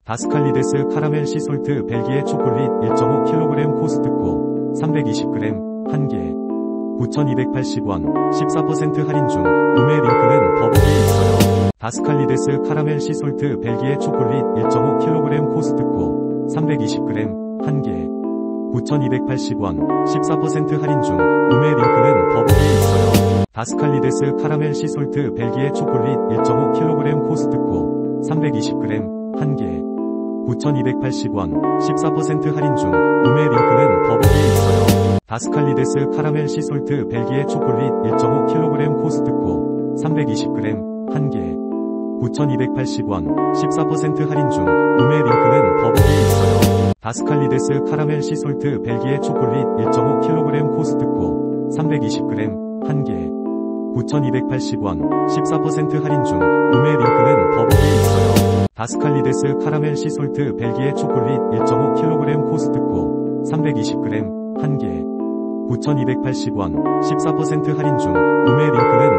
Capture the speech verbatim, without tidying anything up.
다스칼리데스 카라멜 시솔트 벨기에 초콜릿 일 점 오 킬로그램 코스트코 삼백이십 그램 한 개 구천이백팔십 원 십사 퍼센트 할인 중. 구매 링크는 더보기에 있어요. 다스칼리데스 카라멜 시솔트 벨기에 초콜릿 일 점 오 킬로그램 코스트코 삼백이십 그램 한 개 구천이백팔십 원 십사 퍼센트 할인 중. 구매 링크는 더보기에 있어요. 다스칼리데스 카라멜 시솔트 벨기에 초콜릿 일 점 오 킬로그램 코스트코 삼백이십 그램 한 개 구천이백팔십 원 십사 퍼센트 할인 중. 구매 링크는 더보기에 있어요. 다스칼리데스 카라멜 시솔트 벨기에 초콜릿 일 점 오 킬로그램 코스트코 삼백이십 그램 한 개 구천이백팔십 원 십사 퍼센트 할인 중. 구매 링크는 더보기에 있어요. 다스칼리데스 카라멜 시솔트 벨기에 초콜릿 일 점 오 킬로그램 코스트코 삼백이십 그램 한 개 구천이백팔십 원 십사 퍼센트 할인 중. 구매 링크는 더보기에 있어요. 다스칼리데스 카라멜 시솔트 벨기에 초콜릿 일 점 오 킬로그램 코스트코 삼백이십 그램 한 개 구천이백팔십 원 십사 퍼센트 할인 중. 구매 링크는